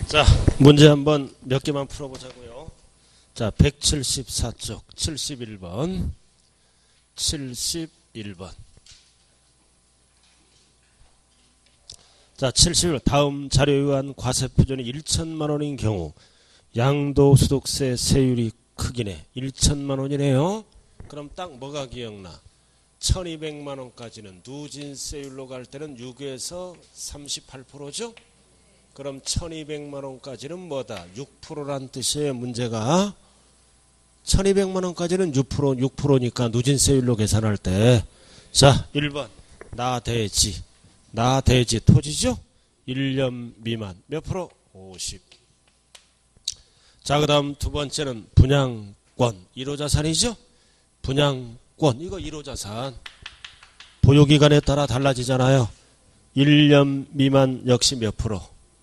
자, 문제 한번 몇 개만 풀어보자고요. 자, 174쪽 71번 71번 자, 71번 다음 자료에 의한 과세표준이 1천만 원인 경우 양도소득세 세율이 크기네. 1천만 원이네요. 그럼 딱 뭐가 기억나? 1200만 원까지는 누진세율로 갈 때는 6에서 38%죠? 그럼 1200만 원까지는 뭐다? 6%란 뜻이에요. 문제가 1200만 원까지는 6%니까 누진세율로 계산할 때 자, 1번 나대지 토지죠? 1년 미만 몇 프로? 50. 자, 그 다음 두 번째는 분양권 1호자산이죠? 분양권 이거 1호자산 보유기간에 따라 달라지잖아요. 1년 미만 역시 몇 프로?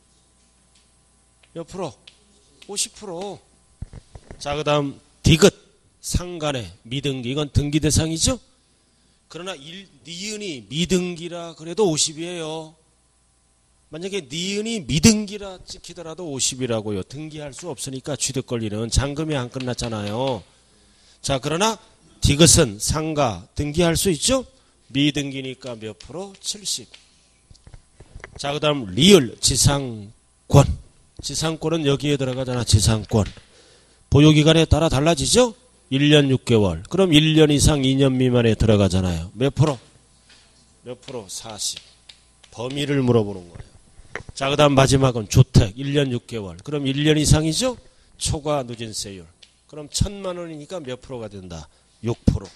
몇 프로? 50%. 자, 그 다음 디귿 상간의 미등기 이건 등기 대상이죠? 그러나 니은이 미등기라 그래도 50이에요. 만약에 니은이 미등기라 찍히더라도 50이라고요. 등기할 수 없으니까 취득 권리는 잔금이 안 끝났잖아요. 자, 그러나 디귿은 상가 등기할 수 있죠? 미등기니까 몇 프로? 70. 자, 그 다음 리을 지상권. 지상권은 여기에 들어가잖아. 지상권. 보유기간에 따라 달라지죠? 1년 6개월. 그럼 1년 이상 2년 미만에 들어가잖아요. 몇 프로? 몇 프로? 40. 범위를 물어보는 거예요. 자, 그 다음 마지막은 주택 1년 6개월. 그럼 1년 이상이죠? 초과 누진세율. 그럼 1000만 원이니까 몇 프로가 된다? 6%.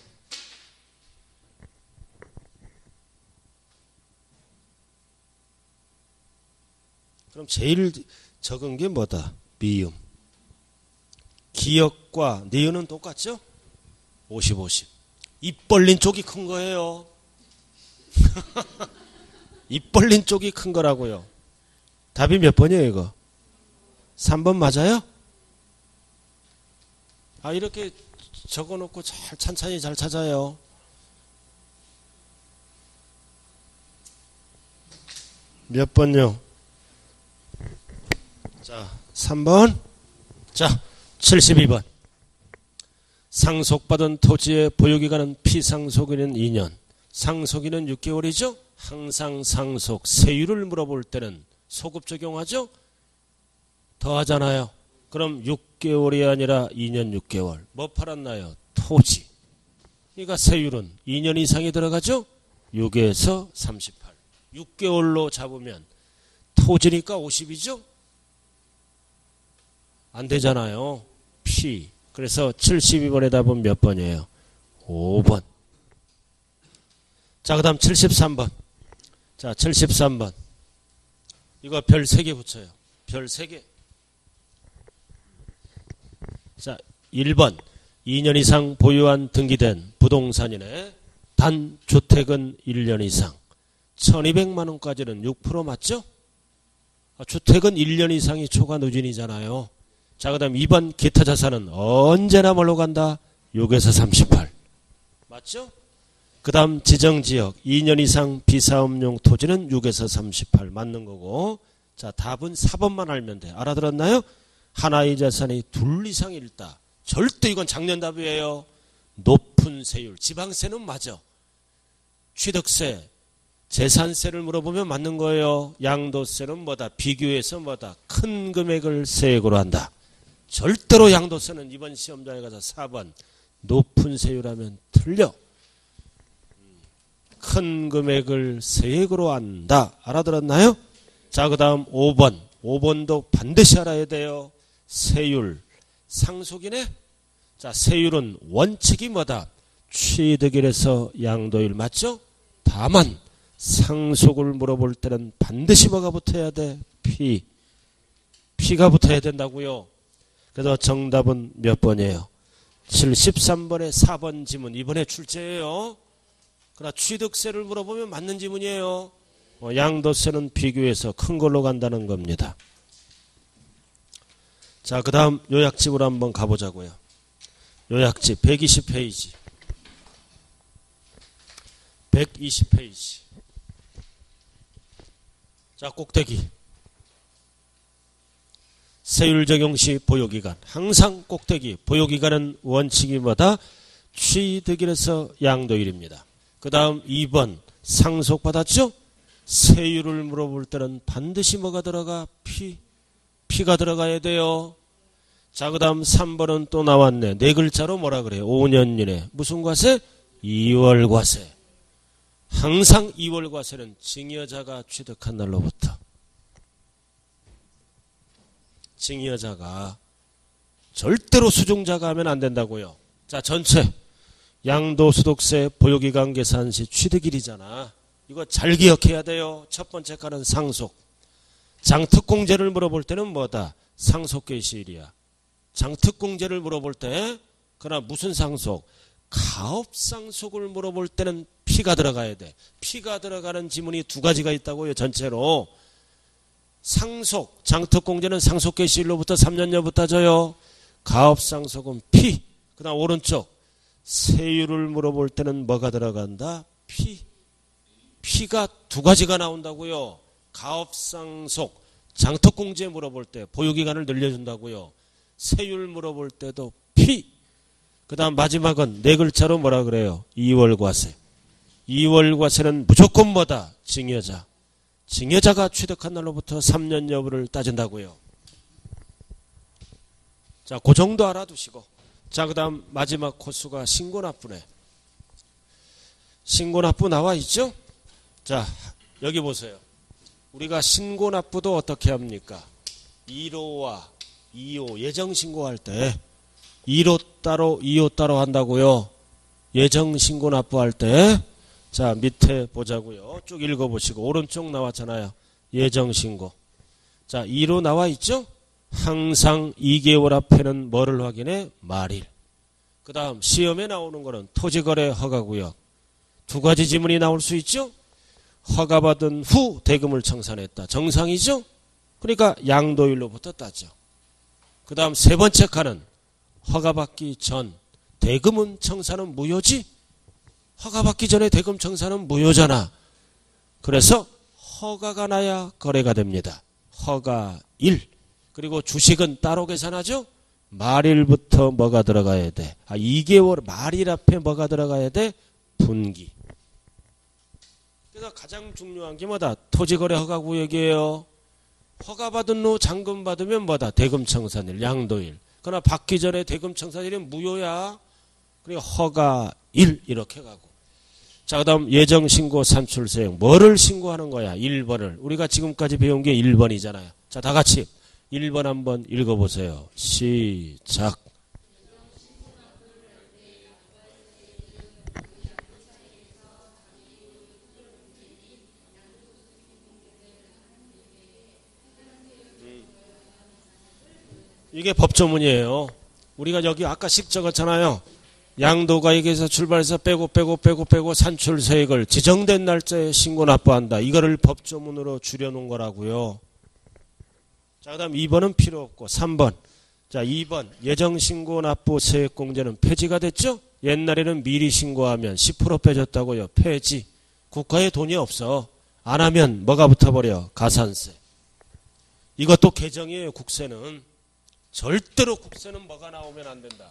그럼 제일 적은 게 뭐다? 미음. 기역과 니은은 똑같죠? 50, 50. 입 벌린 쪽이 큰 거예요. 입 벌린 쪽이 큰 거라고요. 답이 몇 번이에요, 이거? 3번 맞아요? 아, 이렇게 적어놓고 찬찬히 잘 찾아요. 몇 번요? 자, 3번. 자, 72번. 상속받은 토지의 보유기간은 피상속인은 2년. 상속인은 6개월이죠? 항상 상속 세율을 물어볼 때는 소급 적용하죠? 더하잖아요. 그럼 6개월이 아니라 2년 6개월. 뭐 팔았나요? 토지. 그러니까 세율은 2년 이상이 들어가죠? 6에서 38. 6개월로 잡으면 토지니까 50이죠? 안 되잖아요. P. 그래서 72번의 답은 몇 번이에요? 5번. 자, 그 다음 73번. 자, 73번. 이거 별 3개 붙여요. 별 3개. 자, 1번. 2년 이상 보유한 등기된 부동산이네. 단 주택은 1년 이상. 1200만 원까지는 6% 맞죠? 주택은 1년 이상이 초과 누진이잖아요. 자, 그 다음 2번 기타 자산은 언제나 뭘로 간다? 6에서 38. 맞죠? 그 다음 지정지역 2년 이상 비사업용 토지는 6에서 38 맞는 거고. 자, 답은 4번만 알면 돼. 알아들었나요? 하나의 자산이 둘 이상 일다. 절대 이건 작년답이에요. 높은 세율. 지방세는 맞아. 취득세, 재산세를 물어보면 맞는 거예요. 양도세는 뭐다? 비교해서 뭐다? 큰 금액을 세액으로 한다. 절대로 양도세는 이번 시험장에 가서 4번 높은 세율하면 틀려. 큰 금액을 세액으로 한다. 알아들었나요? 자, 그 다음 5번. 5번도 반드시 알아야 돼요. 세율. 상속이네? 자, 세율은 원칙이 뭐다? 취득일에서 양도일 맞죠? 다만 상속을 물어볼 때는 반드시 뭐가 붙어야 돼? P. P가 붙어야 된다고요. 그래서 정답은 몇 번이에요? 73번에 4번 지문. 이번에 출제예요. 그러나 취득세를 물어보면 맞는 지문이에요. 양도세는 비교해서 큰 걸로 간다는 겁니다. 자, 그 다음 요약집으로 한번 가보자고요. 요약집 120페이지. 120페이지. 자, 꼭대기. 세율 적용 시 보유기간. 항상 꼭대기. 보유기간은 원칙이 뭐다? 취득일에서 양도일입니다. 그 다음 2번 상속받았죠? 세율을 물어볼 때는 반드시 뭐가 들어가? 피가 들어가야 돼요. 자, 그 다음 3번은 또 나왔네. 네 글자로 뭐라 그래요? 5년 이내. 무슨 과세? 2월 과세. 항상 2월 과세는 증여자가 취득한 날로부터. 증여자가. 절대로 수종자가 하면 안 된다고요. 자, 전체. 양도소득세 보유기간 계산 시 취득일이잖아. 이거 잘 기억해야 돼요. 첫 번째 칸은 상속. 장특공제를 물어볼 때는 뭐다? 상속 개시일이야. 장특공제를 물어볼 때, 그러나 무슨 상속? 가업상속을 물어볼 때는 피가 들어가야 돼. 피가 들어가는 지문이 두 가지가 있다고요. 전체로. 상속, 장특공제는 상속 개시일로부터 3년여부터 따져요. 가업상속은 피. 그 다음 오른쪽. 세율을 물어볼 때는 뭐가 들어간다? 피가 두 가지가 나온다고요. 가업상속, 장특공제 물어볼 때 보유기간을 늘려준다고요. 세율 물어볼 때도 피. 그 다음 마지막은 네 글자로 뭐라 그래요? 2월 과세. 2월 과세는 무조건 뭐다? 증여자. 증여자가 취득한 날로부터 3년 여부를 따진다고요. 자, 그 정도 알아두시고. 자, 그 다음 마지막 코스가 신고납부네. 신고납부 나와 있죠? 자, 여기 보세요. 우리가 신고납부도 어떻게 합니까? 1호와 2호 예정신고할 때 1호 따로 2호 따로 한다고요. 예정신고납부할 때. 자, 밑에 보자고요. 쭉 읽어보시고. 오른쪽 나왔잖아요. 예정신고. 자, 1호 나와 있죠? 항상 2개월 앞에는 뭐를 확인해? 말일. 그 다음 시험에 나오는 거는 토지거래 허가구역. 두 가지 지문이 나올 수 있죠? 허가받은 후 대금을 청산했다. 정상이죠? 그러니까 양도일로부터 따죠. 그 다음 세 번째 칸은 허가받기 전. 대금은 청산은 무효지? 허가받기 전에 대금 청산은 무효잖아. 그래서 허가가 나야 거래가 됩니다. 허가 1. 그리고 주식은 따로 계산하죠? 말일부터 뭐가 들어가야 돼? 2개월 말일 앞에 뭐가 들어가야 돼? 분기. 그래서 가장 중요한 게 뭐다? 토지거래 허가구역이에요. 허가받은 후 잔금 받으면 뭐다? 대금청산일, 양도일. 그러나 받기 전에 대금청산일은 무효야. 그리고 허가 1 이렇게 가고. 자, 그 다음 예정신고 산출세액. 뭐를 신고하는 거야? 1번을. 우리가 지금까지 배운 게 1번이잖아요. 자, 다 같이 1번 한번 읽어보세요. 시작. 이게 법조문이에요. 우리가 여기 아까씩 적었잖아요. 양도가액에서 출발해서 빼고 산출세액을 지정된 날짜에 신고 납부한다. 이거를 법조문으로 줄여놓은 거라고요. 자, 그 다음 2번은 필요 없고 3번. 자, 2번 예정신고 납부 세액공제는 폐지가 됐죠? 옛날에는 미리 신고하면 10% 빼줬다고요. 폐지. 국가에 돈이 없어. 안 하면 뭐가 붙어버려? 가산세. 이것도 개정이에요. 국세는. 절대로 국세는 뭐가 나오면 안 된다.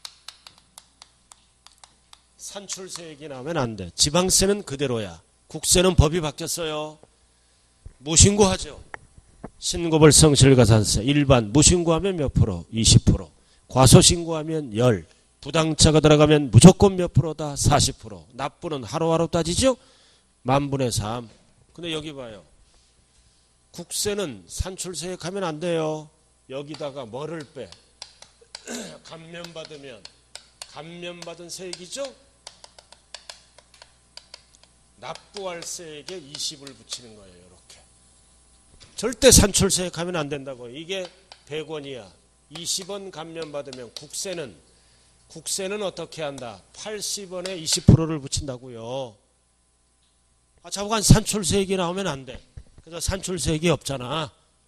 산출세액이 나오면 안 돼. 지방세는 그대로야. 국세는 법이 바뀌었어요. 무신고하죠. 신고벌 성실가산세 일반 무신고하면 몇 프로? 20%. 과소신고하면 10. 부당차가 들어가면 무조건 몇 프로다? 40%. 납부는 하루하루 따지죠? 만분의 3. 근데 여기 봐요. 국세는 산출세액 하면 안 돼요. 여기다가 뭐를 빼? 감면받은 세액이죠? 납부할 세액에 20을 붙이는 거예요. 이렇게. 절대 산출세액 하면 안 된다고. 이게 100원이야. 20원 감면받으면 국세는 어떻게 한다? 80원에 20%를 붙인다고요. 자보간 산출세액이 나오면 안 돼. 그래서 산출세액이 없잖아.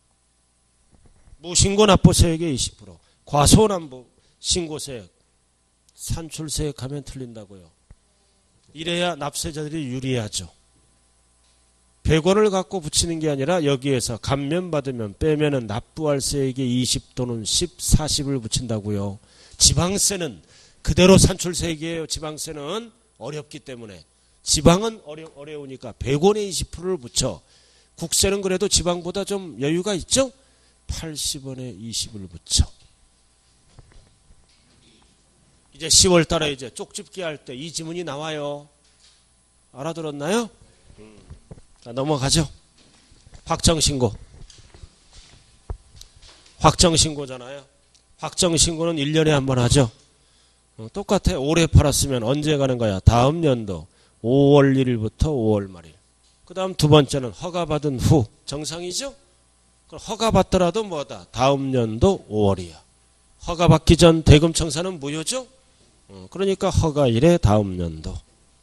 무신고 납부세액의 20%. 과소납부 신고세액. 산출세액 하면 틀린다고요. 이래야 납세자들이 유리하죠. 100원을 갖고 붙이는 게 아니라 여기에서 감면받으면 빼면은 납부할세액에 20 또는 10, 40을 붙인다고요. 지방세는 그대로 산출세액이에요. 지방세는 어렵기 때문에. 지방은 어려우니까 100원에 20%를 붙여. 국세는 그래도 지방보다 좀 여유가 있죠? 80원에 20을 붙여. 이제 10월 달에 이제 쪽집기 할 때 이 지문이 나와요. 알아들었나요? 자, 넘어가죠. 확정신고. 확정신고잖아요. 확정신고는 1년에 한 번 하죠. 똑같아. 올해 팔았으면 언제 가는 거야? 다음 연도 5월 1일부터 5월 말일. 그 다음 두 번째는 허가받은 후. 정상이죠? 그럼 허가받더라도 뭐다? 다음 연도 5월이야. 허가받기 전 대금청산은 무효죠? 그러니까 허가일에 다음 연도.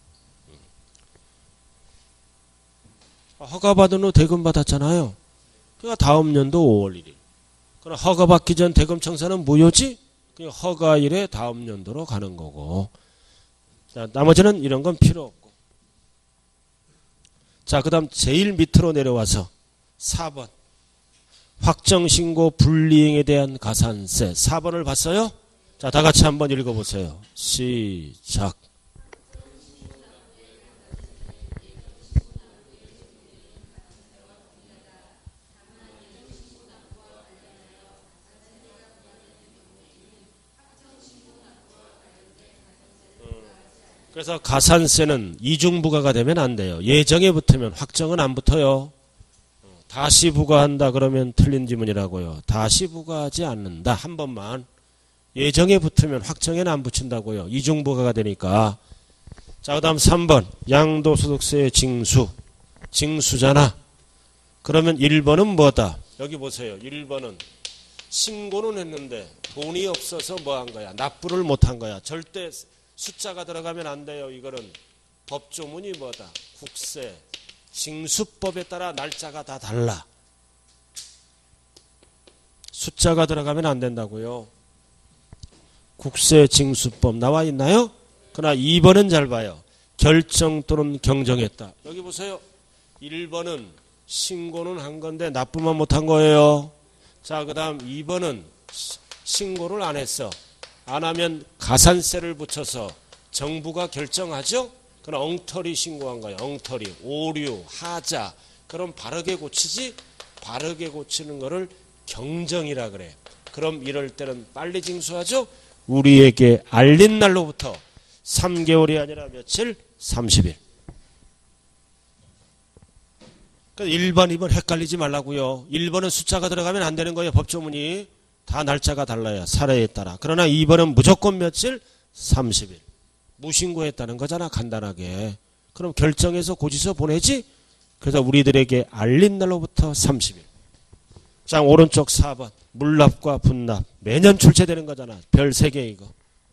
허가받은 후 대금 받았잖아요. 그러니까 다음 연도 5월 1일. 그럼 허가받기 전 대금청산은 무효지? 그러니까 허가일에 다음 연도로 가는 거고. 자, 나머지는 이런 건 필요 없고. 자, 그 다음 제일 밑으로 내려와서 4번. 확정신고 불이행에 대한 가산세. 4번을 봤어요? 자, 다 같이 한번 읽어보세요. 시작. 그래서 가산세는 이중부과가 되면 안 돼요. 예정에 붙으면 확정은 안 붙어요. 다시 부과한다 그러면 틀린 지문이라고요. 다시 부과하지 않는다. 한 번만. 예정에 붙으면 확정에는 안 붙인다고요. 이중부과가 되니까. 자, 그 다음 3번. 양도소득세의 징수. 징수잖아. 그러면 1번은 뭐다? 여기 보세요. 1번은 신고는 했는데 돈이 없어서 뭐 한 거야? 납부를 못 한 거야. 절대 숫자가 들어가면 안 돼요. 이거는 법조문이 뭐다? 국세. 징수법에 따라 날짜가 다 달라. 숫자가 들어가면 안 된다고요. 국세 징수법 나와 있나요? 그러나 2번은 잘 봐요. 결정 또는 경정했다. 여기 보세요. 1번은 신고는 한 건데 납부만 못한 거예요. 자, 그 다음 2번은 신고를 안 했어. 안 하면 가산세를 붙여서 정부가 결정하죠? 그럼 엉터리 신고한 거예요. 엉터리, 오류, 하자. 그럼 바르게 고치지? 바르게 고치는 거를 경정이라 그래. 그럼 이럴 때는 빨리 징수하죠? 우리에게 알린 날로부터 3개월이 아니라 며칠? 30일. 그러니까 1번, 2번 헷갈리지 말라고요. 1번은 숫자가 들어가면 안 되는 거예요. 법조문이. 다 날짜가 달라요. 사례에 따라. 그러나 2번은 무조건 며칠? 30일. 무신고했다는 거잖아. 간단하게. 그럼 결정해서 고지서 보내지? 그래서 우리들에게 알린 날로부터 30일. 자, 오른쪽 4번. 물납과 분납. 매년 출제되는 거잖아. 별 3개 이거.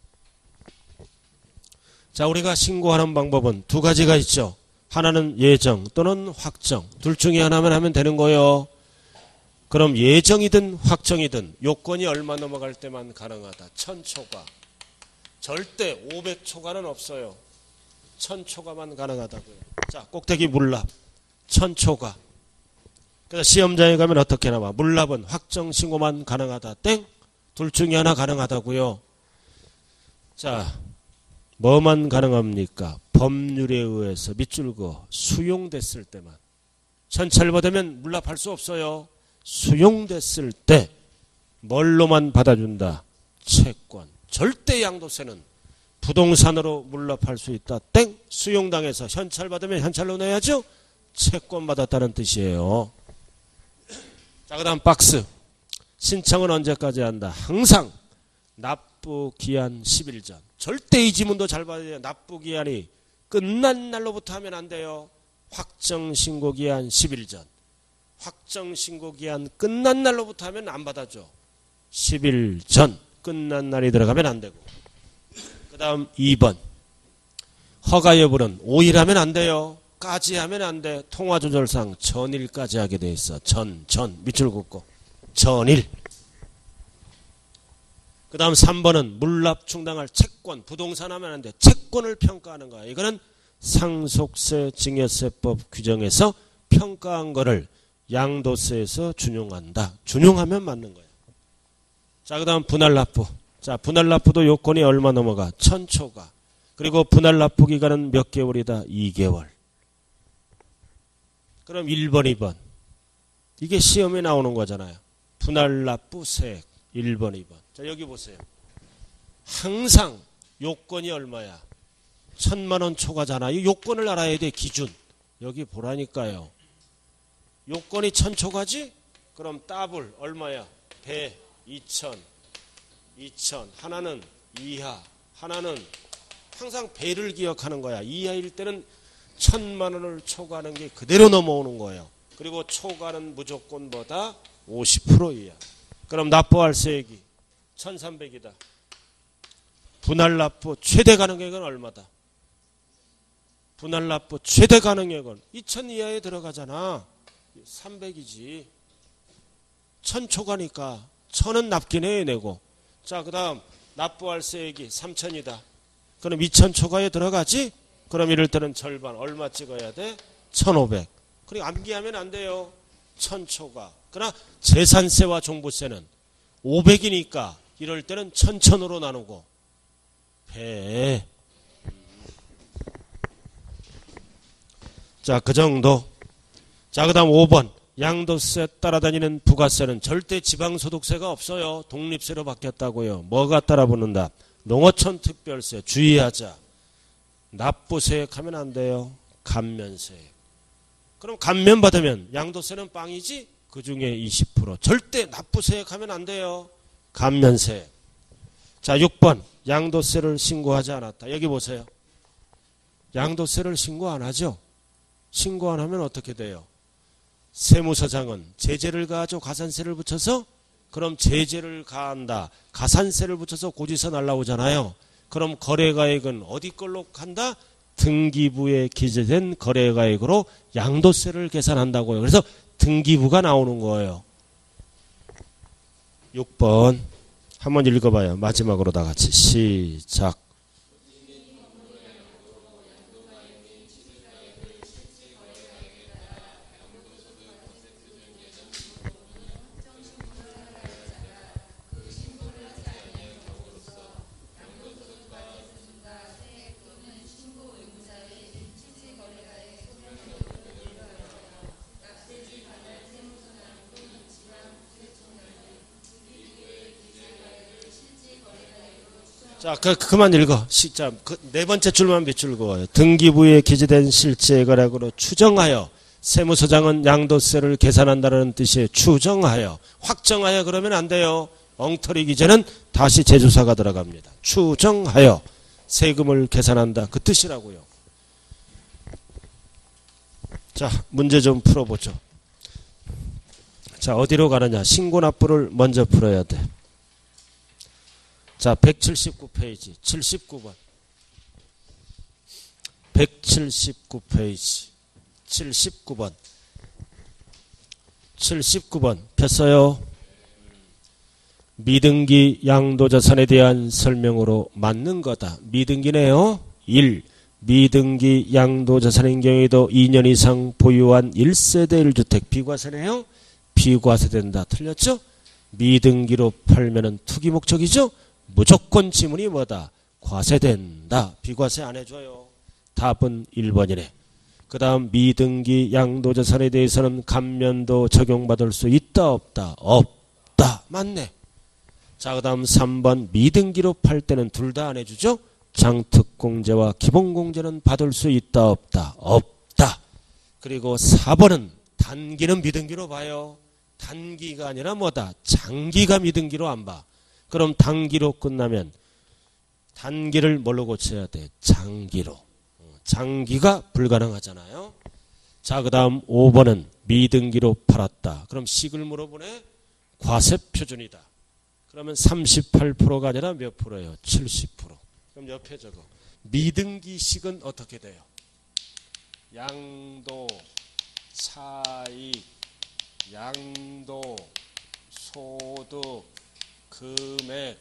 자, 우리가 신고하는 방법은 두 가지가 있죠. 하나는 예정 또는 확정. 둘 중에 하나만 하면 되는 거예요. 그럼 예정이든 확정이든 요건이 얼마 넘어갈 때만 가능하다. 1000초과. 절대 500초과는 없어요. 1000초과만 가능하다고요. 자, 꼭대기 물납. 1000초과. 그래서 시험장에 가면 어떻게 나와? 물납은 확정 신고만 가능하다. 땡. 둘 중에 하나 가능하다고요. 자, 뭐만 가능합니까? 법률에 의해서 밑줄 그어 수용됐을 때만. 현찰받으면 물납할 수 없어요. 수용됐을 때 뭘로만 받아준다? 채권. 절대 양도세는 부동산으로 물납할 수 있다. 땡. 수용당해서 현찰받으면 현찰로 내야죠. 채권 받았다는 뜻이에요. 자, 그 다음 박스. 신청은 언제까지 한다? 항상 납부기한 10일 전. 절대 이 지문도 잘 봐야 돼요. 납부기한이 끝난 날로부터 하면 안 돼요. 확정신고기한 10일 전. 확정신고기한 끝난 날로부터 하면 안 받아줘. 10일 전. 끝난 날이 들어가면 안 되고. 그 다음 2번. 허가 여부는 5일 하면 안 돼요. 까지 하면 안 돼. 통화조절상 전일까지 하게 돼 있어. 전. 밑줄 긋고. 전일. 그 다음 3번은 물납 충당할 채권. 부동산 하면 안 돼. 채권을 평가하는 거야. 이거는 상속세 증여세법 규정에서 평가한 거를 양도세에서 준용한다. 준용하면 맞는 거예요. 자, 그 다음 분할납부. 자, 분할납부도 요건이 얼마 넘어가? 1000초가. 그리고 분할납부 기간은 몇 개월이다? 2개월. 그럼 1번, 2번. 이게 시험에 나오는 거잖아요. 분할납부 세액 1번, 2번. 자, 여기 보세요. 항상 요건이 얼마야? 1000만원 초과잖아. 이 요건을 알아야 돼. 기준. 여기 보라니까요. 요건이 1000초과지? 그럼 더블 얼마야? 배 2000, 2000. 하나는 이하, 하나는 항상 배를 기억하는 거야. 이하일 때는 1000만원을 초과하는 게 그대로 넘어오는 거예요. 그리고 초과는 무조건 뭐다? 50% 이하. 그럼 납부할 세액이 1300이다. 분할납부 최대 가능액은 얼마다? 분할납부 최대 가능액은 2000 이하에 들어가잖아. 300이지. 1000 초과니까 1000은 납기내에 내고. 자, 그 다음 납부할 세액이 3000이다. 그럼 2000 초과에 들어가지? 그럼 이럴 때는 절반 얼마 찍어야 돼? 1500. 그리고 암기하면 안 돼요. 1000 초과. 그러나 재산세와 종부세는 500이니까 이럴 때는 1000으로 나누고 배. 자, 그 정도. 자, 그 다음 5번. 양도세 따라다니는 부가세는 절대 지방소득세가 없어요. 독립세로 바뀌었다고요. 뭐가 따라붙는다? 농어촌 특별세 주의하자. 납부세액 하면 안 돼요. 감면세액. 그럼 감면 받으면 양도세는 빵이지? 그 중에 20%. 절대 납부세액 하면 안 돼요. 감면세액. 자, 6번. 양도세를 신고하지 않았다. 여기 보세요. 양도세를 신고 안 하죠? 신고 안 하면 어떻게 돼요? 세무서장은 제재를 가하죠. 가산세를 붙여서. 그럼 제재를 가한다. 가산세를 붙여서 고지서 날라오잖아요. 그럼 거래가액은 어디 걸로 간다? 등기부에 기재된 거래가액으로 양도세를 계산한다고요. 그래서 등기부가 나오는 거예요. 6번 한번 읽어봐요. 마지막으로 다 같이 시작. 자, 그만 읽어. 자, 네 번째 줄만 밑줄 그어요. 등기부에 기재된 실제 거래액으로 추정하여 세무서장은 양도세를 계산한다는 뜻이에요. 추정하여. 확정하여 그러면 안 돼요. 엉터리 기재는 다시 재조사가 들어갑니다. 추정하여 세금을 계산한다. 그 뜻이라고요. 자, 문제 좀 풀어보죠. 자, 어디로 가느냐. 신고납부를 먼저 풀어야 돼. 자, 179페이지 79번 179페이지 79번 79번 폈어요. 미등기 양도자산에 대한 설명으로 맞는 거다. 미등기네요. 1. 미등기 양도자산인 경우에도 2년 이상 보유한 1세대 1주택 비과세네요. 비과세된다. 틀렸죠? 미등기로 팔면은 투기 목적이죠? 무조건 지문이 뭐다? 과세된다. 비과세 안 해줘요. 답은 1번이네. 그 다음 미등기 양도자산에 대해서는 감면도 적용받을 수 있다 없다? 없다. 맞네. 자, 그 다음 3번 미등기로 팔 때는 둘 다 안 해주죠? 장특공제와 기본공제는 받을 수 있다 없다? 없다. 그리고 4번은 단기는 미등기로 봐요. 단기가 아니라 뭐다? 장기가 미등기로 안 봐. 그럼 단기로 끝나면 단기를 뭘로 고쳐야 돼? 장기로. 장기가 불가능하잖아요. 자, 그 다음 5번은 미등기로 팔았다. 그럼 식을 물어보네. 과세표준이다. 그러면 38%가 아니라 몇 프로예요? 70%. 그럼 옆에 적어. 미등기식은 어떻게 돼요? 양도, 차익, 양도, 소득, 금액,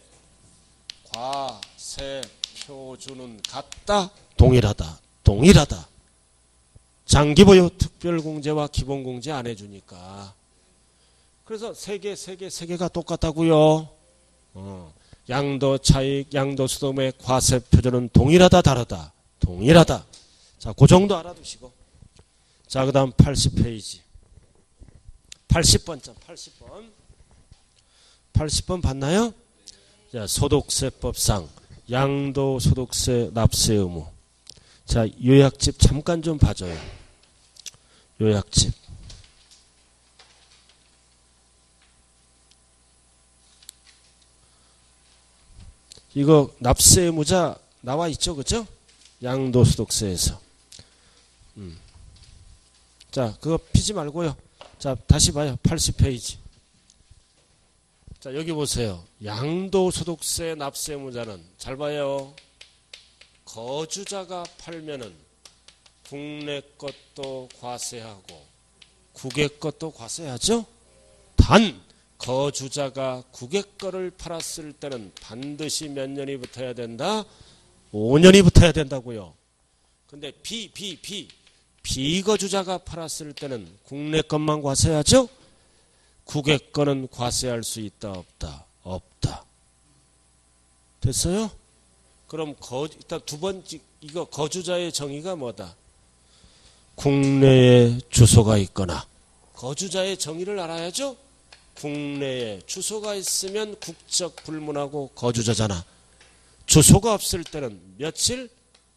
과세, 표준은 같다? 동일하다. 동일하다. 자, 장기보유 특별공제와 기본공제 안 해주니까. 그래서 세 개가 똑같다고요. 양도 차익, 양도 소득의 과세 표준은 동일하다, 다르다. 동일하다. 자, 그 정도 알아두시고. 자, 그 다음 80페이지. 80번, 80번. 80번 봤나요? 자, 소득세법상 양도소득세 납세 의무. 자, 요약집 잠깐 좀 봐줘요. 요약집. 이거 납세 의무자 나와 있죠, 그죠? 양도소득세에서. 자, 그거 피지 말고요. 자, 다시 봐요. 80페이지. 자, 여기 보세요. 양도소득세 납세 의무자는 잘 봐요. 거주자가 팔면은 국내 것도 과세하고 국외 것도 과세하죠. 단 거주자가 국외 거를 팔았을 때는 반드시 몇 년이 붙어야 된다? 5년이 붙어야 된다고요. 근데 비거주자가 팔았을 때는 국내 것만 과세하죠? 국외 거는 과세할 수 있다, 없다? 없다. 됐어요? 그럼 일단 두 번째 이거 거주자의 정의가 뭐다? 국내에 주소가 있거나. 거주자의 정의를 알아야죠? 국내에 주소가 있으면 국적 불문하고 거주자잖아. 주소가 없을 때는 며칠?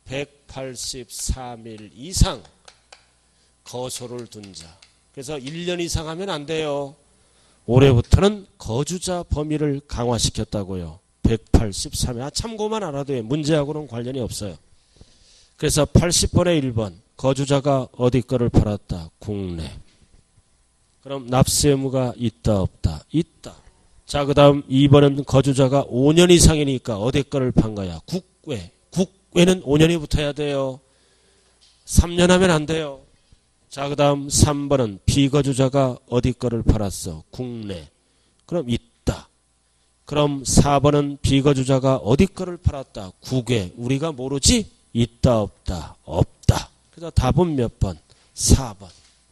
183일 이상 거소를 둔 자. 그래서 1년 이상 하면 안 돼요. 올해부터는 거주자 범위를 강화시켰다고요. 183일. 참고만 알아도 해. 문제하고는 관련이 없어요. 그래서 80번에 1번. 거주자가 어디 거를 팔았다? 국내. 그럼 납세 의무가 있다, 없다? 있다. 자, 그 다음 2번은 거주자가 5년 이상이니까 어디 거를 판 거야? 국외. 국외는 5년이 붙어야 돼요. 3년 하면 안 돼요. 자, 그 다음 3번은 비거주자가 어디 거를 팔았어? 국내. 그럼 있다. 그럼 4번은 비거주자가 어디 거를 팔았다? 국외. 우리가 모르지? 있다, 없다? 없다. 그래서 답은 몇 번? 4번.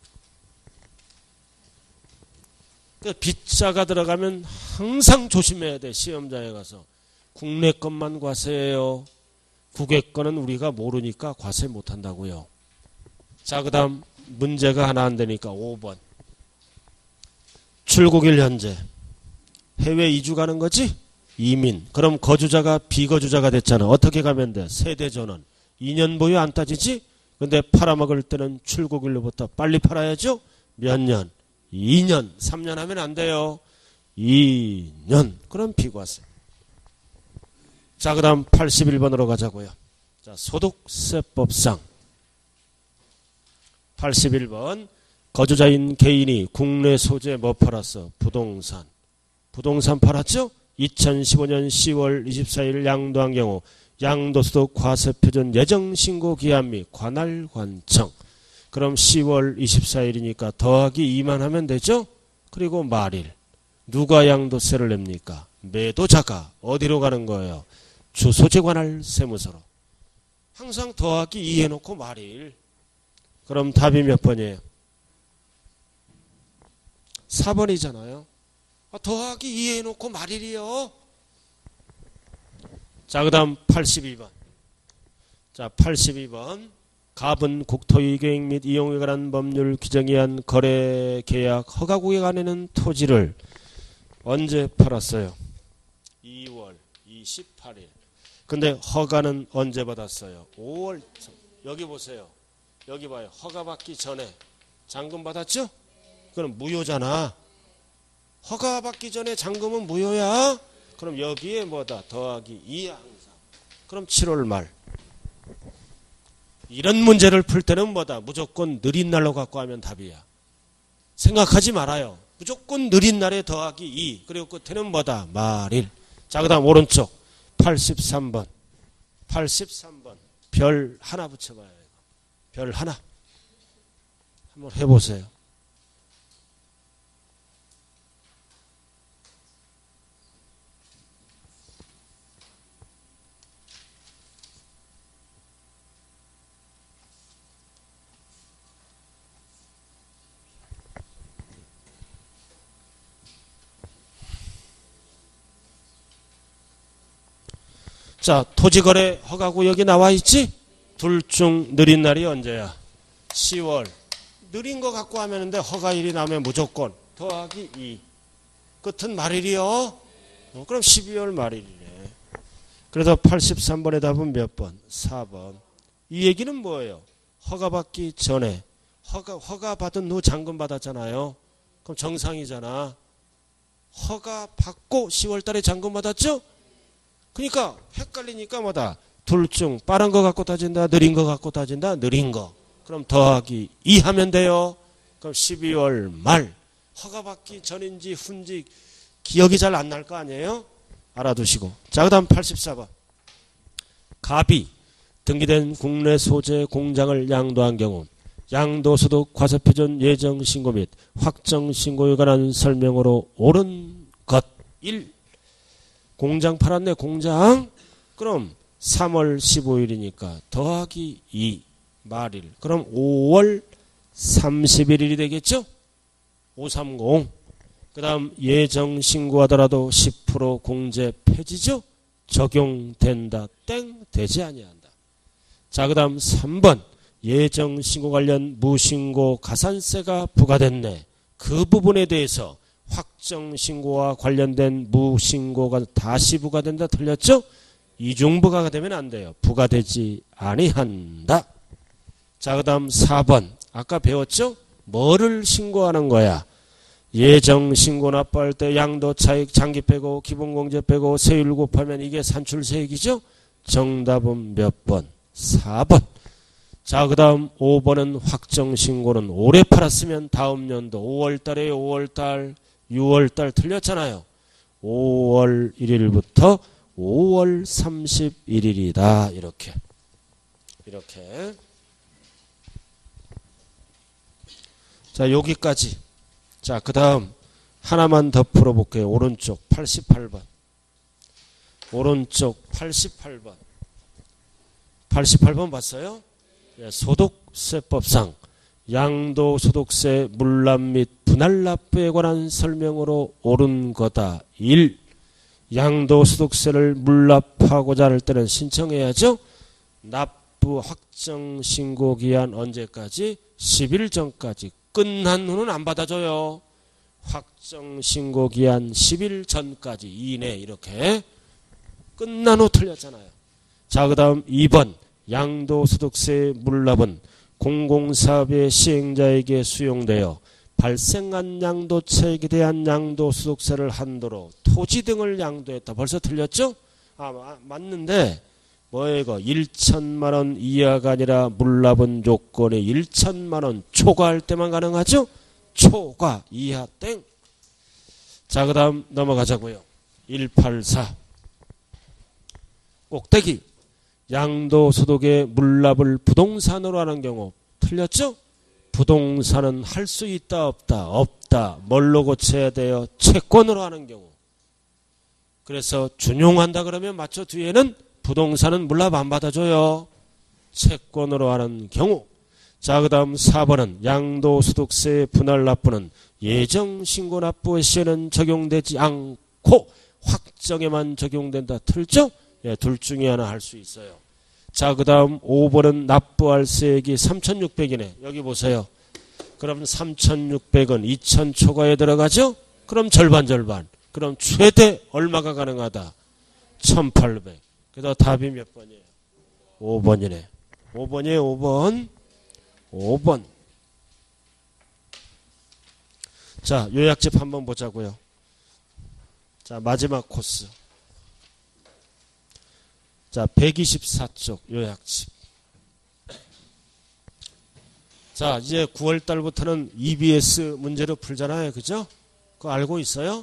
빗자가 들어가면 항상 조심해야 돼. 시험장에 가서. 국내 것만 과세해요. 국외 거는 우리가 모르니까 과세 못한다고요. 자, 그 다음 문제가 하나 안 되니까 5번. 출국일 현재. 해외 이주 가는 거지? 이민. 그럼 거주자가 비거주자가 됐잖아. 어떻게 가면 돼? 세대전원. 2년 보유 안 따지지? 근데 팔아먹을 때는 출국일로부터 빨리 팔아야죠? 몇 년? 2년. 3년 하면 안 돼요. 2년. 그럼 비과세. 자, 그 다음 81번으로 가자고요. 자, 소득세법상 81번. 거주자인 개인이 국내 소재 뭐 팔았어? 부동산. 부동산 팔았죠? 2015년 10월 24일 양도한 경우 양도소득 과세표준 예정신고 기한 및 관할 관청. 그럼 10월 24일이니까 더하기 2만 하면 되죠? 그리고 말일. 누가 양도세를 냅니까? 매도자가. 어디로 가는 거예요? 주소지 관할 세무서로. 항상 더하기 2 해놓고 말일. 그럼 답이 몇 번이에요? 4번이잖아요. 더하기 2 해놓고 말일이요. 자, 그 다음 82번. 자, 82번. 갑은 국토이계획 및 이용에 관한 법률 규정에 의한 거래 계약 허가구역 안에는 토지를 언제 팔았어요? 2월 28일. 근데 허가는 언제 받았어요? 5월. 여기 보세요. 여기 봐요. 허가 받기 전에 잔금 받았죠? 그럼 무효잖아. 허가 받기 전에 잔금은 무효야. 그럼 여기에 뭐다? 더하기 2야 항상. 그럼 7월 말. 이런 문제를 풀 때는 뭐다? 무조건 느린 날로 갖고 하면 답이야. 생각하지 말아요. 무조건 느린 날에 더하기 2. 그리고 끝에는 뭐다? 말일. 자, 그 다음 오른쪽 83번. 83번. 별 하나 붙여봐요. 별 하나. 한번 해보세요. 자, 토지거래 허가구 여기 나와 있지? 둘 중 느린 날이 언제야? 10월. 느린 거 갖고 하면은데 허가일이 나면 무조건 더하기 2. 끝은 말일이요? 그럼 12월 말일이네. 그래서 83번의 답은 몇 번? 4번. 이 얘기는 뭐예요? 허가받기 전에 허가 받은 후 잔금 받았잖아요. 그럼 정상이잖아. 허가 받고 10월 달에 잔금 받았죠? 그러니까 헷갈리니까 뭐다? 둘 중 빠른 거 갖고 따진다, 느린 거 갖고 따진다, 느린 거. 그럼 더하기 2 하면 돼요. 그럼 12월 말. 허가 받기 전인지 후인지 기억이 잘 안 날 거 아니에요? 알아두시고. 자, 그 다음 84번. 갑이 등기된 국내 소재 공장을 양도한 경우 양도소득 과세표준 예정신고 및 확정신고에 관한 설명으로 옳은 것 1. 공장 팔았네, 공장. 그럼 3월 15일이니까 더하기 2 말일. 그럼 5월 31일이 되겠죠? 530. 그 다음 예정신고하더라도 10% 공제 폐지죠? 적용된다. 땡. 되지 아니한다. 자, 그 다음 3번. 예정신고 관련 무신고 가산세가 부과됐네. 그 부분에 대해서 확정신고와 관련된 무신고가 다시 부과된다. 틀렸죠? 이중부과가 되면 안 돼요. 부과되지 아니한다. 자, 그 다음 4번. 아까 배웠죠? 뭐를 신고하는 거야? 예정신고 납부할 때 양도차익 장기 빼고 기본공제 빼고 세율 곱하면 이게 산출세액이죠? 정답은 몇 번? 4번. 자, 그 다음 5번은 확정신고는 올해 팔았으면 다음 연도 5월달에 5월달 6월달 틀렸잖아요. 5월 1일부터 5월 31일이다. 이렇게. 자, 여기까지. 자, 그 다음 하나만 더 풀어볼게요. 오른쪽 88번. 오른쪽 88번. 88번 봤어요? 소득세법상 양도소득세 물납 및 분할 납부에 관한 설명으로 옳은 거다. 1. 양도소득세를 물납하고자 할 때는 신청해야죠. 납부 확정 신고 기한 언제까지? 10일 전까지. 끝난 후는 안 받아줘요. 확정 신고 기한 10일 전까지 이내. 이렇게 끝난 후 틀렸잖아요. 자, 그 다음 2번. 양도소득세 물납은 공공사업의 시행자에게 수용되어 발생한 양도차익에 대한 양도소득세를 한도로 토지 등을 양도했다. 벌써 틀렸죠? 맞는데 뭐예요 이거? 1천만 원 이하가 아니라 물납은 요건이 1천만 원 초과할 때만 가능하죠? 초과 이하 땡. 자, 그 다음 넘어가자고요. 184 꼭대기. 양도소득의 물납을 부동산으로 하는 경우 틀렸죠? 부동산은 할 수 있다 없다? 없다. 뭘로 고쳐야 돼요? 채권으로 하는 경우. 그래서 준용한다 그러면 맞죠? 뒤에는 부동산은 물납 안 받아줘요. 채권으로 하는 경우. 자, 그 다음 4번은 양도소득세 분할 납부는 예정신고 납부의 시에는 적용되지 않고 확정에만 적용된다. 틀죠? 예, 둘 중에 하나 할 수 있어요. 자, 그 다음 5번은 납부할 세액이 3,600이네. 여기 보세요. 그럼 3,600은 2,000 초과에 들어가죠? 그럼 절반. 그럼 최대 얼마가 가능하다? 1,800. 그래서 답이 몇 번이에요? 5번이네. 5번이에요. 5번. 자, 요약집 한번 보자고요. 자, 마지막 코스. 자, 124쪽 요약집. 자, 이제 9월 달부터는 EBS 문제로 풀잖아요. 그죠? 그거 알고 있어요?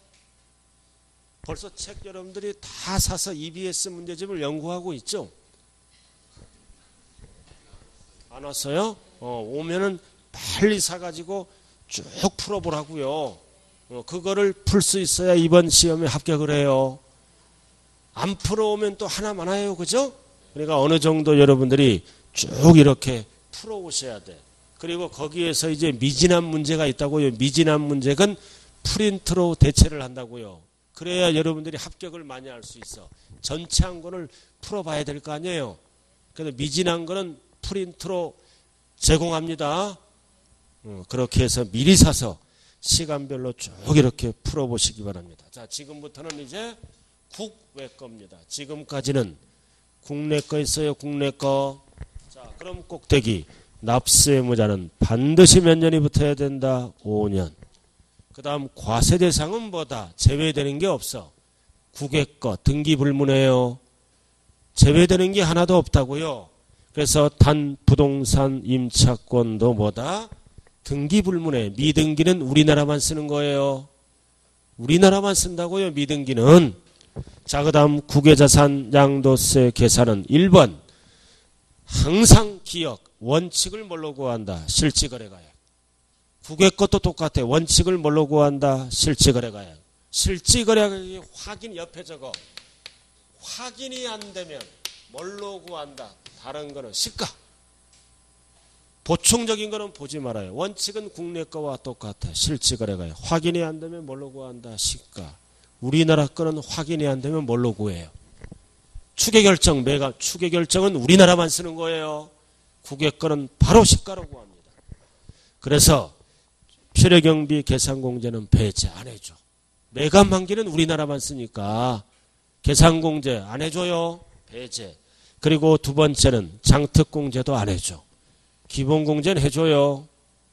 벌써 책 여러분들이 다 사서 EBS 문제집을 연구하고 있죠? 안 왔어요? 오면은 빨리 사가지고 쭉 풀어보라고요. 그거를 풀 수 있어야 이번 시험에 합격을 해요. 안 풀어오면 또 하나 많아요. 그죠? 그러니까 어느 정도 여러분들이 쭉 이렇게 풀어오셔야 돼. 그리고 거기에서 이제 미진한 문제가 있다고요. 미진한 문제는 프린트로 대체를 한다고요. 그래야 여러분들이 합격을 많이 할 수 있어. 전체 한 권을 풀어봐야 될 거 아니에요. 그래서 미진한 거는 프린트로 제공합니다. 그렇게 해서 미리 사서 시간별로 쭉 이렇게 풀어보시기 바랍니다. 자, 지금부터는 이제 국외 겁니다. 지금까지는 국내 거 있어요. 국내 거. 자, 그럼 꼭대기 납세의무자는 반드시 몇 년이 붙어야 된다. 5년. 그 다음 과세 대상은 뭐다? 제외되는 게 없어. 국외 거 등기 불문해요. 제외되는 게 하나도 없다고요. 그래서 단 부동산 임차권도 뭐다? 등기 불문해. 미등기는 우리나라만 쓰는 거예요. 우리나라만 쓴다고요. 미등기는. 자, 그 다음 국외자산 양도세 계산은 1번 항상 기억. 원칙을 뭘로 구한다? 실지거래가액. 국외 것도 똑같아. 원칙을 뭘로 구한다? 실지거래가액. 실지거래가액이 확인 옆에 적어. 확인이 안 되면 뭘로 구한다? 다른 거는 시가. 보충적인 거는 보지 말아요. 원칙은 국내 거와 똑같아. 실지거래가액. 확인이 안 되면 뭘로 구한다? 시가. 우리나라 거는 확인이 안 되면 뭘로 구해요? 추계결정. 매각 추계결정은 우리나라만 쓰는 거예요. 국외 거는 바로 시가로 구합니다. 그래서 필요경비 계산공제는 배제 안 해줘. 매각만기는 우리나라만 쓰니까 계산공제 안 해줘요. 배제. 그리고 두 번째는 장특공제도 안 해줘. 기본공제는 해줘요.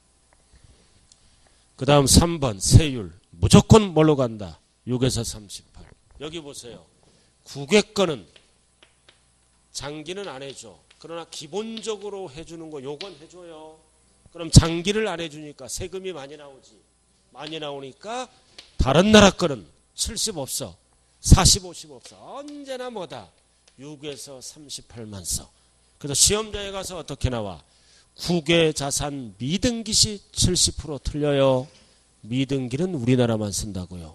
그 다음 3번 세율. 무조건 뭘로 간다? 6에서 38. 여기 보세요. 국외 거는 장기는 안 해줘. 그러나 기본적으로 해주는 거 요건 해줘요. 그럼 장기를 안 해주니까 세금이 많이 나오지. 많이 나오니까 다른 나라 거는 70 없어. 40, 50 없어. 언제나 뭐다? 6에서 38만 써. 그래서 시험장에 가서 어떻게 나와? 국외자산 미등기시 70% 틀려요. 미등기는 우리나라만 쓴다고요.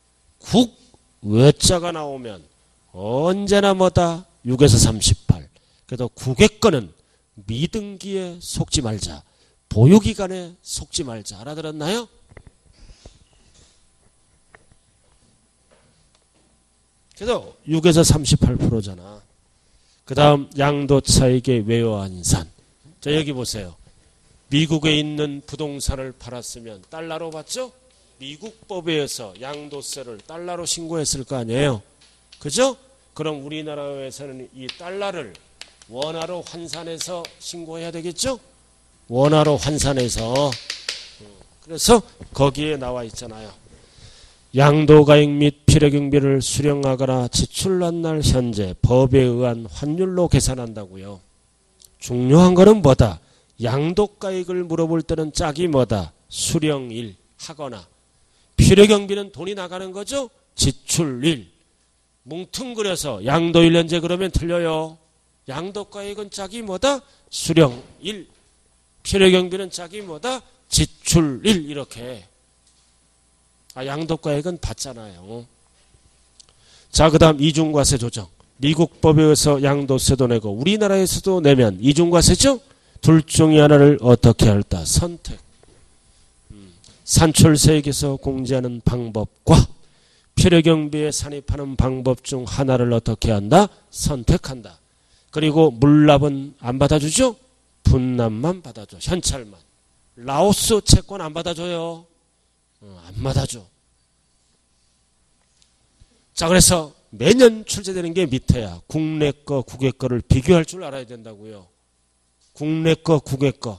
국외자가 나오면 언제나 뭐다? 6에서 38. 그래서 국외 거는 미등기에 속지 말자. 보유기간에 속지 말자. 알아들었나요? 그래서 6에서 38%잖아. 그 다음 양도차익의 외화환산. 자, 여기 보세요. 미국에 있는 부동산을 팔았으면 달러로 받죠? 미국 법에 의해서 양도세를 달러로 신고했을 거 아니에요. 그죠? 그럼 우리나라에서는 이 달러를 원화로 환산해서 신고해야 되겠죠? 원화로 환산해서. 그래서 거기에 나와 있잖아요. 양도가액 및 필요경비를 수령하거나 지출한 날 현재 법에 의한 환율로 계산한다고요. 중요한 거는 뭐다? 양도가액을 물어볼 때는 짝이 뭐다? 수령일 하거나. 필요경비는 돈이 나가는 거죠? 지출일. 뭉뚱그려서 양도일 현재 그러면 틀려요. 양도가액은 짝이 뭐다? 수령일. 필요경비는 짝이 뭐다? 지출일. 이렇게. 양도가액은 받잖아요. 자, 그 다음 이중과세 조정. 미국 법에 의해서 양도세도 내고 우리나라에서도 내면 이중과세죠? 둘 중에 하나를 어떻게 할까? 선택. 산출세액에서 공제하는 방법과 필요경비에 산입하는 방법 중 하나를 어떻게 한다? 선택한다. 그리고 물납은 안 받아주죠? 분납만 받아줘. 현찰만. 라오스 채권 안 받아줘요. 안 받아줘. 자, 그래서 매년 출제되는 게 밑에야. 국내 거, 국외 거를 비교할 줄 알아야 된다고요. 국내 거, 국외 거.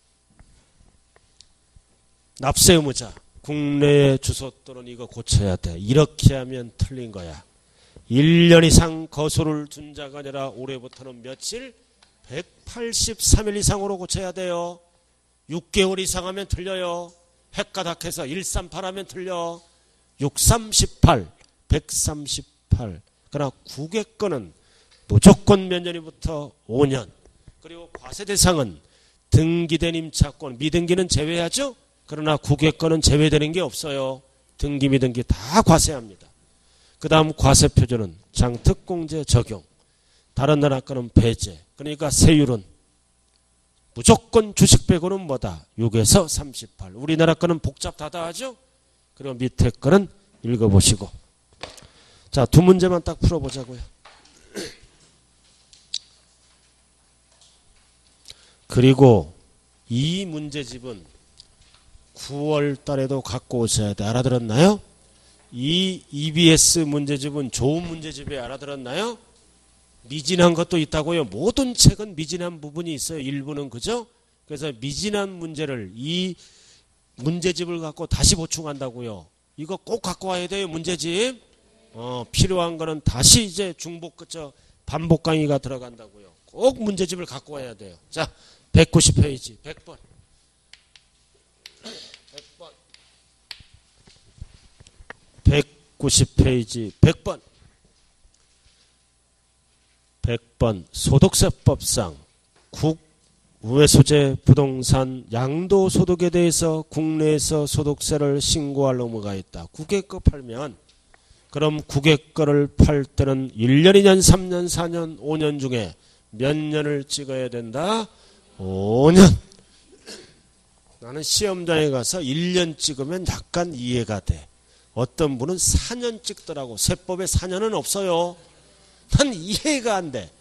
납세 의무자. 국내에 주소 또는 이거 고쳐야 돼. 이렇게 하면 틀린 거야. 1년 이상 거소를 둔 자가 아니라 올해부터는 며칠? 183일 이상으로 고쳐야 돼요. 6개월 이상 하면 틀려요. 헷가닥해서 138 하면 틀려. 638, 138. 그러나 국외 거는 무조건 몇 년부터 5년. 그리고 과세 대상은 등기된 임차권, 미등기는 제외하죠. 그러나 국외 거는 제외되는 게 없어요. 등기, 미등기 다 과세합니다. 그 다음 과세 표준은 장특공제 적용. 다른 나라 거는 배제. 그러니까 세율은 무조건 주식 빼고는 뭐다? 6에서 38. 우리나라 거는 복잡하다 하죠? 그리고 밑에 거는 읽어보시고 자, 두 문제만 딱 풀어보자고요. 그리고 이 문제집은 9월 달에도 갖고 오셔야 돼. 알아들었나요? 이 EBS 문제집은 좋은 문제집에 알아들었나요? 미진한 것도 있다고요. 모든 책은 미진한 부분이 있어요. 일부는. 그죠? 그래서 미진한 문제를 이 문제집을 갖고 다시 보충한다고요. 이거 꼭 갖고 와야 돼요. 문제집. 필요한 거는 다시 이제 중복 그저 반복 강의가 들어간다고요. 꼭 문제집을 갖고 와야 돼요. 자, 190페이지 100번. 190페이지 100번. 100번 소득세법상 국외소재 부동산 양도소득에 대해서 국내에서 소득세를 신고할 의무가 있다. 국외 거 팔면 그럼 국외 거를 팔 때는 1년, 2년, 3년, 4년, 5년 중에 몇 년을 찍어야 된다? 5년. 나는 시험장에 가서 1년 찍으면 약간 이해가 돼. 어떤 분은 4년 찍더라고. 세법에 4년은 없어요. 난 이해가 안 돼.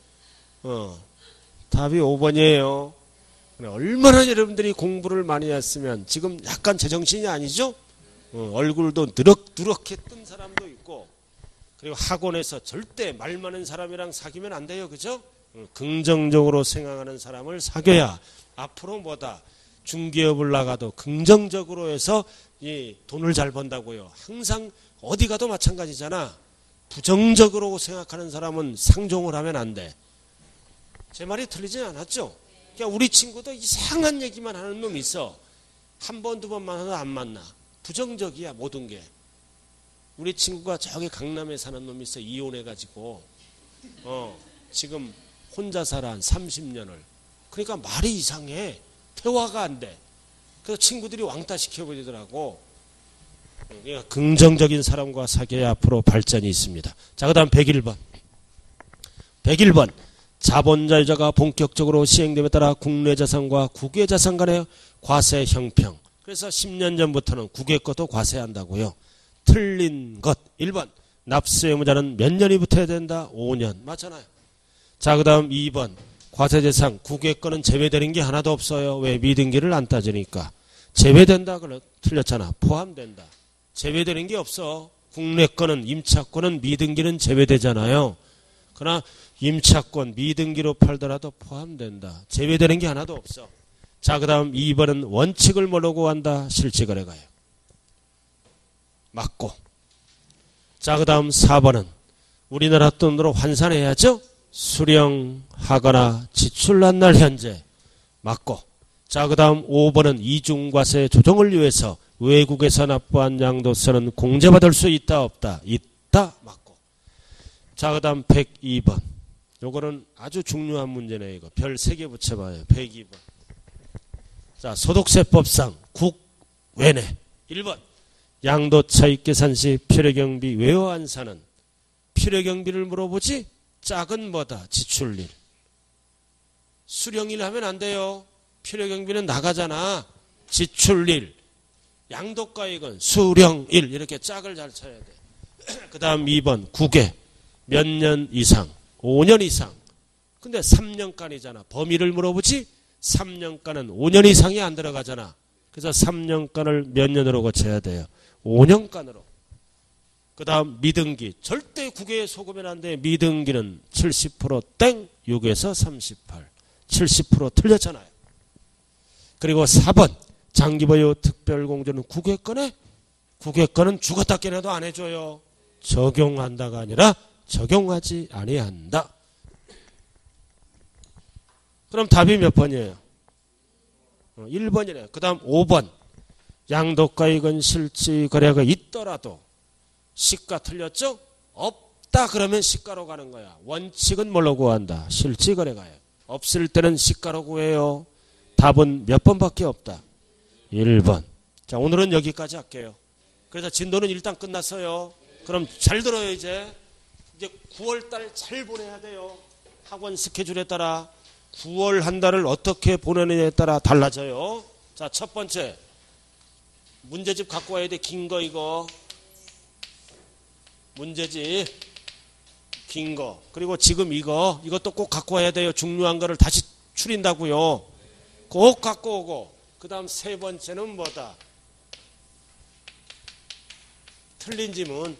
답이 5번이에요. 얼마나 여러분들이 공부를 많이 했으면 지금 약간 제정신이 아니죠? 얼굴도 누렇게 뜬 사람도 있고, 그리고 학원에서 절대 말 많은 사람이랑 사귀면 안 돼요. 그죠? 긍정적으로 생각하는 사람을 사귀어야 앞으로 뭐다. 중기업을 나가도 긍정적으로 해서 이 돈을 잘 번다고요. 항상 어디 가도 마찬가지잖아. 부정적으로 생각하는 사람은 상종을 하면 안 돼. 제 말이 틀리진 않았죠? 그러니까 우리 친구도 이상한 얘기만 하는 놈이 있어. 한 번, 두 번 만나도 안 만나. 부정적이야, 모든 게. 우리 친구가 저기 강남에 사는 놈이 있어. 이혼해가지고. 지금 혼자 살아 한 30년을. 그러니까 말이 이상해. 대화가 안 돼. 그래서 친구들이 왕따 시켜버리더라고. 그러니까 긍정적인 사람과 사귀어야 앞으로 발전이 있습니다. 자, 그 다음 101번. 101번. 자본자유자가 본격적으로 시행됨에 따라 국내 자산과 국외 자산 간의 과세 형평. 그래서 10년 전부터는 국외 것도 과세한다고요. 틀린 것. 1번. 납세 의무자는 몇 년이 붙어야 된다? 5년. 맞잖아요. 자, 그 다음 2번. 과세 대상 국외 거는 제외되는 게 하나도 없어요. 왜? 미등기를 안 따지니까. 제외된다. 그래. 틀렸잖아. 포함된다. 제외되는 게 없어. 국내 거는 임차권은 미등기는 제외되잖아요. 그러나 임차권 미등기로 팔더라도 포함된다. 제외되는 게 하나도 없어. 자, 그 다음 2번은 원칙을 뭐라고 한다? 실지거래가요. 맞고. 자, 그 다음 4번은 우리나라 돈으로 환산해야죠. 수령하거나 지출한 날 현재. 맞고. 자, 그 다음 5번은 이중과세 조정을 위해서 외국에서 납부한 양도세는 공제받을 수 있다 없다? 있다. 맞고. 자, 그 다음 102번. 요거는 아주 중요한 문제네요. 이거 별 3개 붙여봐요. 102번. 자, 소득세법상 국외내. 1번. 양도차익계산 시 필요경비 외화환산은 필요경비를 물어보지 짝은 뭐다? 지출일. 수령일 하면 안 돼요. 필요경비는 나가잖아. 지출일. 양도가액은 수령일. 이렇게 짝을 잘 쳐야 돼. 그 다음 2번 국외. 몇 년 이상? 5년 이상. 근데 3년간이잖아. 범위를 물어보지 3년간은 5년 이상이 안 들어가잖아. 그래서 3년간을 몇 년으로 고쳐야 돼요? 5년간으로. 그 다음 미등기. 절대 국외에 속으면 안 돼. 미등기는 70% 땡. 6에서 38. 70% 틀렸잖아요. 그리고 4번. 장기보유 특별공제는 국외 거네? 국외 거는 죽었다 깨나도 안 해줘요. 적용한다가 아니라 적용하지 아니한다. 그럼 답이 몇 번이에요? 1번이네요. 그 다음 5번. 양도가액은 실지거래가 있더라도 시가 틀렸죠? 없다 그러면 시가로 가는 거야. 원칙은 뭘로 구한다? 실지거래가액. 없을 때는 시가로 구해요. 답은 몇 번밖에 없다? 1번. 자, 오늘은 여기까지 할게요. 그래서 진도는 일단 끝났어요. 그럼 잘 들어요. 이제 9월달 잘 보내야 돼요. 학원 스케줄에 따라 9월 한 달을 어떻게 보내느냐에 따라 달라져요. 자, 첫 번째 문제집 갖고 와야 돼. 긴 거 이거. 문제지. 긴 거. 그리고 지금 이것도 꼭 갖고 와야 돼요. 중요한 거를 다시 추린다고요. 꼭 갖고 오고. 그 다음 세 번째는 뭐다? 틀린 지문.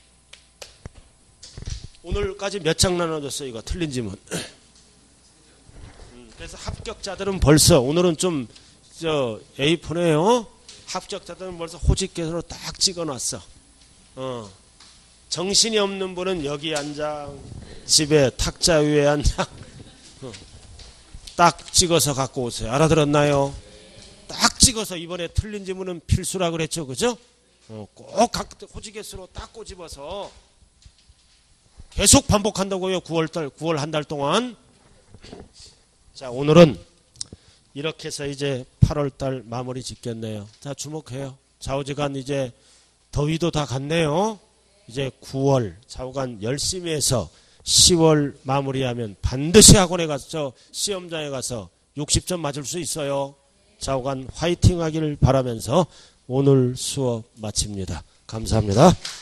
오늘까지 몇 장 나눠줬어요, 이거 틀린 지문. 그래서 합격자들은 벌써 오늘은 좀 A4네요. 합격자들은 벌써 호직계서로 딱 찍어놨어. 정신이 없는 분은 여기 한 장, 집에 탁자 위에 한 장, 딱 찍어서 갖고 오세요. 알아들었나요? 딱 찍어서 이번에 틀린 지문은 필수라 그랬죠, 그죠? 꼭 호직계서로 딱 꼬집어서 계속 반복한다고요. 9월 한 달 동안. 자, 오늘은 이렇게 해서 이제 8월달 마무리 짓겠네요. 자, 주목해요. 좌우지간 이제 더위도 다 갔네요. 이제 9월 좌우간 열심히 해서 10월 마무리하면 반드시 학원에 가서 시험장에 가서 60점 맞을 수 있어요. 좌우간 화이팅 하기를 바라면서 오늘 수업 마칩니다. 감사합니다.